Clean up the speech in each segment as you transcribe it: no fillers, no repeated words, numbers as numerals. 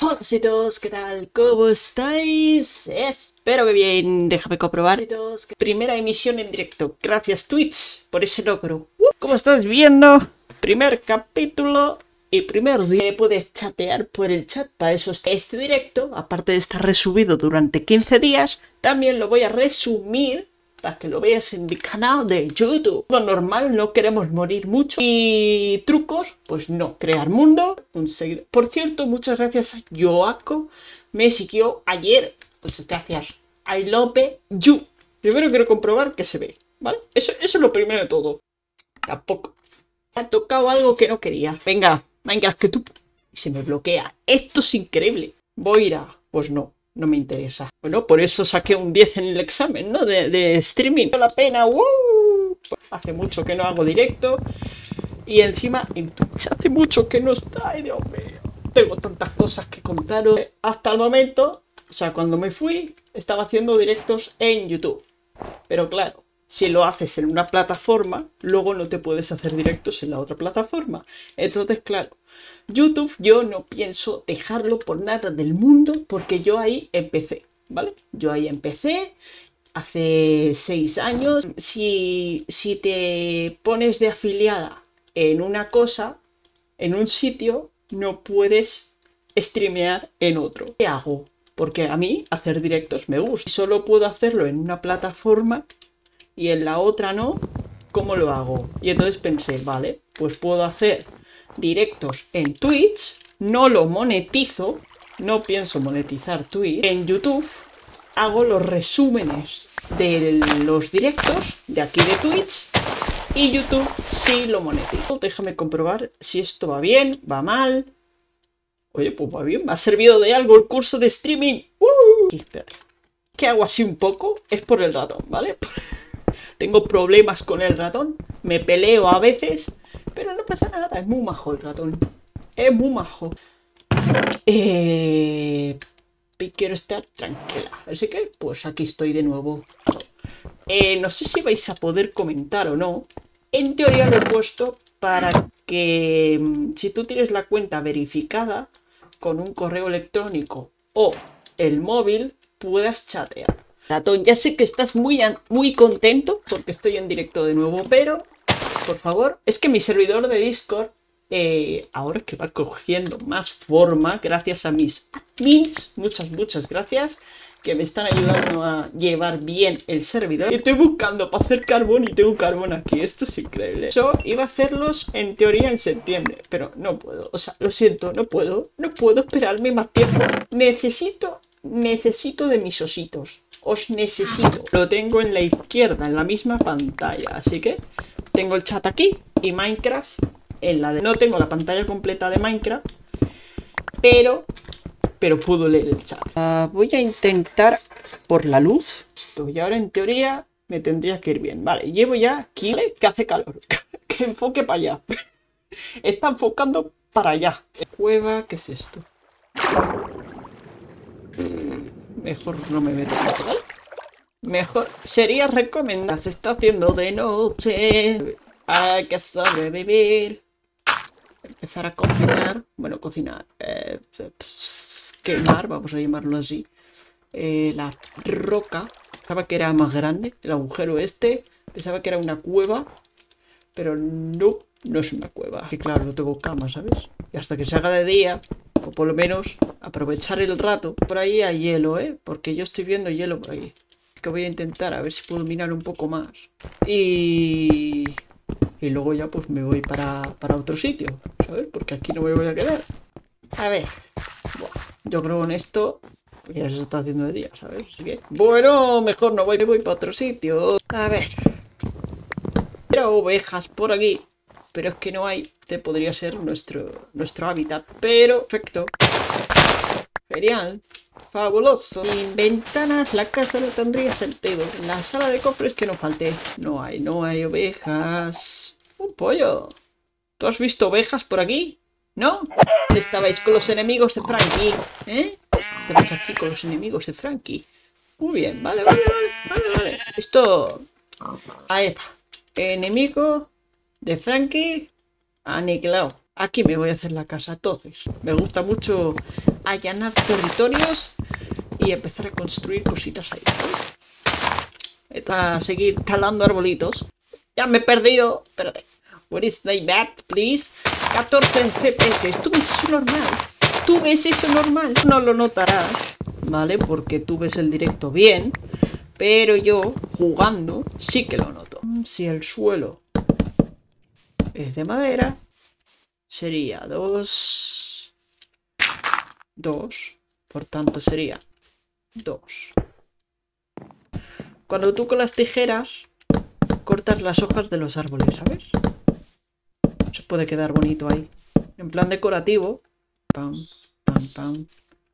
Hola chicos, ¿qué tal? ¿Cómo estáis? Espero que bien. Déjame comprobar. Primera emisión en directo. Gracias Twitch por ese logro. Como estás viendo, primer capítulo y primer día. Puedes chatear por el chat. Para eso este directo, aparte de estar resubido durante 15 días, también lo voy a resumir para que lo veas en mi canal de YouTube. Lo normal, no queremos morir mucho. Y trucos, pues no. Crear mundo, un seguidor. Por cierto, muchas gracias a Yoako. Me siguió ayer. Pues gracias. I love you. Primero quiero comprobar que se ve, ¿vale? Eso es lo primero de todo. Tampoco. Ha tocado algo que no quería. Venga, Minecraft, que tú... Se me bloquea. Esto es increíble. Voy a ir a... Pues no. No me interesa. Bueno, por eso saqué un 10 en el examen, ¿no? De streaming. La pena, ¡wow! Hace mucho que no hago directo. Y encima en Twitch hace mucho que no está. ¡Ay, Dios mío! Tengo tantas cosas que contaros. Hasta el momento, o sea, cuando me fui, estaba haciendo directos en YouTube. Pero claro, si lo haces en una plataforma, luego no te puedes hacer directos en la otra plataforma. Entonces, claro, YouTube yo no pienso dejarlo por nada del mundo porque yo ahí empecé, ¿vale? Yo ahí empecé hace 6 años. Si te pones de afiliada en una cosa, en un sitio, no puedes streamear en otro. ¿Qué hago? Porque a mí hacer directos me gusta. Solo puedo hacerlo en una plataforma y en la otra no. ¿Cómo lo hago? Y entonces pensé, vale, pues puedo hacer directos en Twitch, no lo monetizo, no pienso monetizar Twitch. En YouTube hago los resúmenes de los directos de aquí de Twitch y YouTube sí lo monetizo. Déjame comprobar si esto va bien, va mal. Oye, pues va bien, me ha servido de algo el curso de streaming. Espérate. ¿Qué hago así un poco? Es por el ratón, ¿vale? Tengo problemas con el ratón, me peleo a veces, pero no pasa nada, es muy majo el ratón. Es muy majo. Quiero estar tranquila. Así que, pues aquí estoy de nuevo. No sé si vais a poder comentar o no. En teoría lo he puesto para que si tú tienes la cuenta verificada con un correo electrónico o el móvil, puedas chatear. Ratón, ya sé que estás muy contento porque estoy en directo de nuevo, pero, por favor, es que mi servidor de Discord, ahora es que va cogiendo más forma, gracias a mis admins, muchas gracias, que me están ayudando a llevar bien el servidor. Estoy buscando para hacer carbón y tengo carbón aquí, esto es increíble. Yo iba a hacerlos en teoría en septiembre, pero no puedo, o sea, lo siento, no puedo esperarme más tiempo. Necesito de mis ositos. Os necesito. Lo tengo en la izquierda, en la misma pantalla. Así que tengo el chat aquí y Minecraft en la de... No tengo la pantalla completa de Minecraft, pero puedo leer el chat. Voy a intentar por la luz. Y ahora en teoría me tendría que ir bien. Vale, llevo ya aquí, ¿vale? Que hace calor. Que enfoque para allá. Está enfocando para allá. Cueva, ¿qué es esto? Mejor no me meto, ¿vale? Mejor sería recomendar. Se está haciendo de noche. Hay que sobrevivir. Empezar a cocinar. Bueno, cocinar. Quemar, vamos a llamarlo así. La roca. Pensaba que era más grande. El agujero este. Pensaba que era una cueva. Pero no, no es una cueva. Y claro, no tengo cama, ¿sabes? Y hasta que se haga de día, o por lo menos aprovechar el rato. Por ahí hay hielo, ¿eh? Porque yo estoy viendo hielo por ahí. Que voy a intentar a ver si puedo minar un poco más. Y luego ya pues me voy para otro sitio, ¿sabes? Porque aquí no me voy a quedar. A ver. Buah, yo creo que en esto ya se está haciendo de día, ¿sabes? Así que, bueno, mejor no voy para otro sitio. A ver. Pero ovejas por aquí. Pero es que no hay. Este podría ser nuestro hábitat. Perfecto. Genial. Fabuloso. Sin ventanas la casa no tendría sentido. En la sala de cofres que no falte. No hay ovejas. Un pollo. ¿Tú has visto ovejas por aquí? ¿No? Estabais con los enemigos de Frankie. ¿Eh? Estabais aquí con los enemigos de Frankie. Muy bien. Vale. Esto... Ahí está. Enemigo de Frankie aniquilado. aquí me voy a hacer la casa. Entonces, me gusta mucho allanar territorios y empezar a construir cositas ahí, ¿sabes? A seguir talando arbolitos. Ya me he perdido. Espérate. What is that, please? 14 en FPS. ¿Tú ves eso normal? ¿Tú ves eso normal? No lo notarás, ¿vale? Porque tú ves el directo bien. Pero yo, jugando, sí que lo noto. Si el suelo es de madera, sería 2. Por tanto, sería 2. Cuando tú con las tijeras cortas las hojas de los árboles, ¿sabes? Se puede quedar bonito ahí. En plan decorativo. Pam, pam, pam.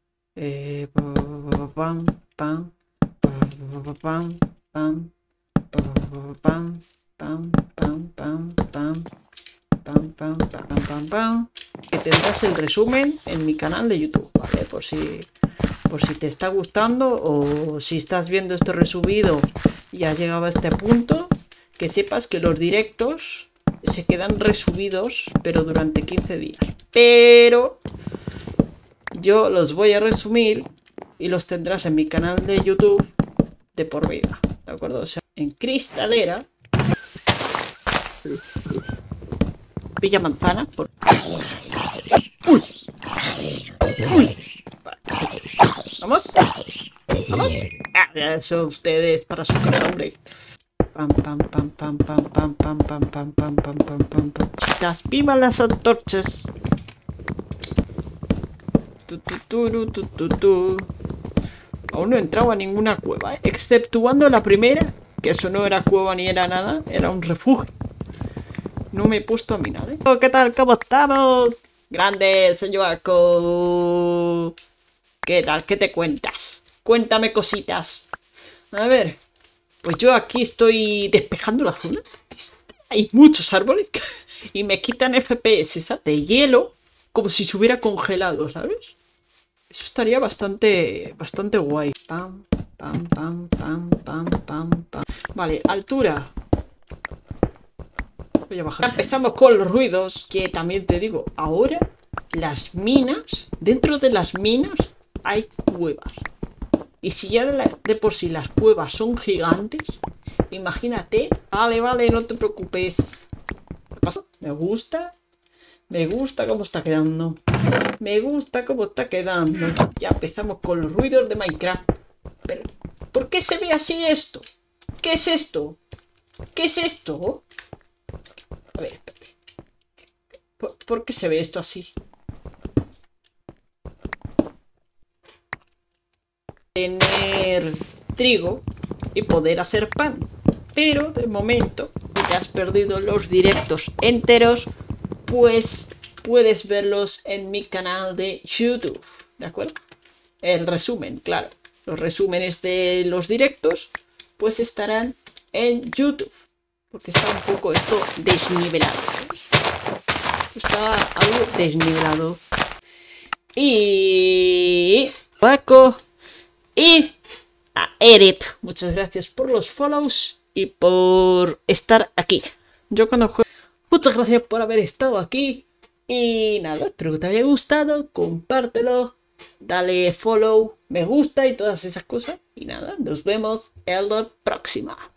Pam, pam. Pam, pam. Pam, pam, pam, pam, pam. Pam, pam, pam, pam, pam. Que tendrás el resumen en mi canal de YouTube, ¿vale? Por si te está gustando o si estás viendo esto resubido y has llegado a este punto, que sepas que los directos se quedan resubidos, pero durante 15 días. Pero yo los voy a resumir y los tendrás en mi canal de YouTube de por vida, ¿de acuerdo? O sea, en Cristalera. Pilla manzana. Uy. Uy. Vamos. Vamos. Eso ustedes para su casa, hombre. Pam, pam, pam, pam, pam, pam, pam, pam, pam, pam, pam, pam, pam, pam. Chicas, viva las antorchas. Aún no he entrado a ninguna cueva, exceptuando la primera, que eso no era cueva ni era nada, era un refugio. No me he puesto a mirar, ¿eh? ¿Qué tal? ¿Cómo estamos? Grande, señor Arco. ¿Qué tal? ¿Qué te cuentas? Cuéntame cositas. A ver, pues yo aquí estoy despejando la zona. Hay muchos árboles y me quitan FPS, ¿sabes? De hielo, como si se hubiera congelado, ¿sabes? Eso estaría bastante guay. Pam, pam, pam, pam, pam, pam, pam. Vale, altura. Voy a bajar. Empezamos con los ruidos, que también te digo, ahora las minas, dentro de las minas hay cuevas. Y si ya de por sí las cuevas son gigantes, imagínate. Vale, no te preocupes. ¿Qué pasa? Me gusta cómo está quedando. Me gusta cómo está quedando. Ya empezamos con los ruidos de Minecraft. Pero, ¿por qué se ve así esto? ¿Qué es esto? ¿Qué es esto? A ver, espérate. ¿Por qué se ve esto así? Tener trigo y poder hacer pan. Pero de momento, si te has perdido los directos enteros, pues puedes verlos en mi canal de YouTube, ¿de acuerdo? El resumen, claro. Los resúmenes de los directos, pues estarán en YouTube. Porque está un poco esto desnivelado, ¿sabes? Está algo desnivelado. Y Paco y a Eric, muchas gracias por los follows y por estar aquí. Yo cuando juego, muchas gracias por haber estado aquí. Y nada, espero que te haya gustado, compártelo, dale follow, me gusta y todas esas cosas. Y nada, nos vemos en la próxima.